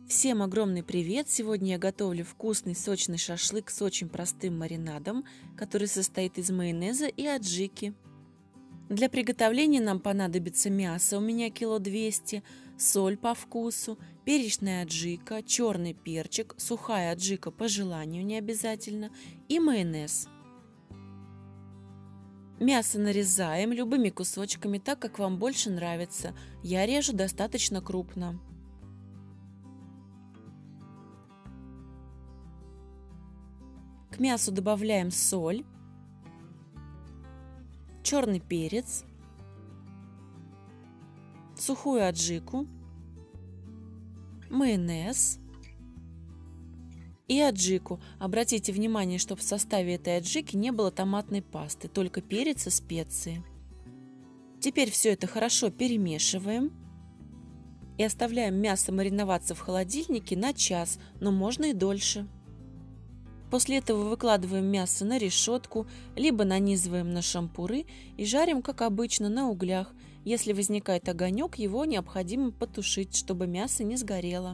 Всем огромный привет! Сегодня я готовлю вкусный сочный шашлык с очень простым маринадом, который состоит из майонеза и аджики. Для приготовления нам понадобится мясо, у меня 200 кг, соль по вкусу, перечная аджика, черный перчик, сухая аджика по желанию, не обязательно, и майонез. Мясо нарезаем любыми кусочками, так как вам больше нравится. Я режу достаточно крупно. К мясу добавляем соль, черный перец, сухую аджику, майонез и аджику. Обратите внимание, чтобы в составе этой аджики не было томатной пасты, только перец и специи. Теперь все это хорошо перемешиваем и оставляем мясо мариноваться в холодильнике на час, но можно и дольше. После этого выкладываем мясо на решетку, либо нанизываем на шампуры и жарим, как обычно, на углях. Если возникает огонек, его необходимо потушить, чтобы мясо не сгорело.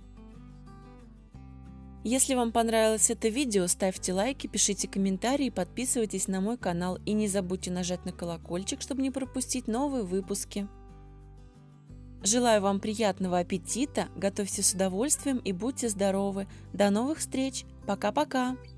Если вам понравилось это видео, ставьте лайки, пишите комментарии, подписывайтесь на мой канал и не забудьте нажать на колокольчик, чтобы не пропустить новые выпуски. Желаю вам приятного аппетита, готовьте с удовольствием и будьте здоровы. До новых встреч! Пока-пока!